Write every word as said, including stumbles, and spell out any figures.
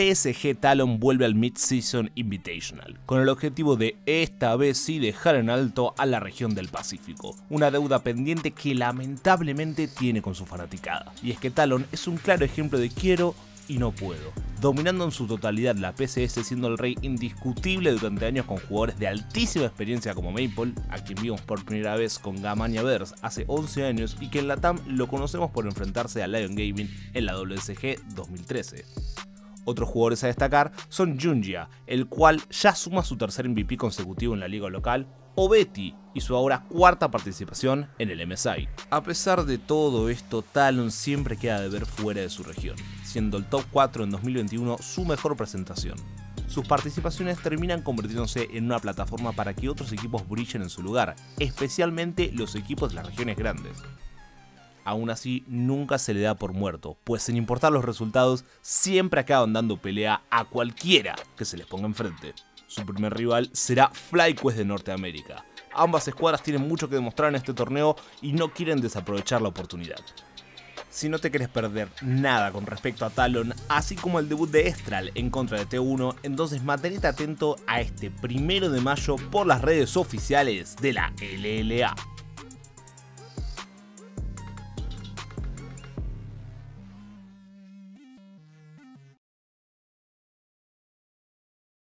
P S G Talon vuelve al Mid-Season Invitational, con el objetivo de esta vez sí dejar en alto a la región del Pacífico, una deuda pendiente que lamentablemente tiene con su fanaticada. Y es que Talon es un claro ejemplo de quiero y no puedo, dominando en su totalidad la P C S, siendo el rey indiscutible durante años con jugadores de altísima experiencia como Maple, a quien vimos por primera vez con Gamania Bears hace once años y que en la T A M lo conocemos por enfrentarse a Lion Gaming en la W S G dos mil trece. Otros jugadores a destacar son Jungia, el cual ya suma su tercer M V P consecutivo en la liga local, o Betty y su ahora cuarta participación en el M S I. A pesar de todo esto, Talon siempre queda de ver fuera de su región, siendo el top cuatro en dos mil veintiuno su mejor presentación. Sus participaciones terminan convirtiéndose en una plataforma para que otros equipos brillen en su lugar, especialmente los equipos de las regiones grandes. Aún así, nunca se le da por muerto, pues sin importar los resultados, siempre acaban dando pelea a cualquiera que se les ponga enfrente. Su primer rival será FlyQuest de Norteamérica. Ambas escuadras tienen mucho que demostrar en este torneo y no quieren desaprovechar la oportunidad. Si no te querés perder nada con respecto a Talon, así como el debut de Estral en contra de T uno, entonces mantenete atento a este primero de mayo por las redes oficiales de la L L A.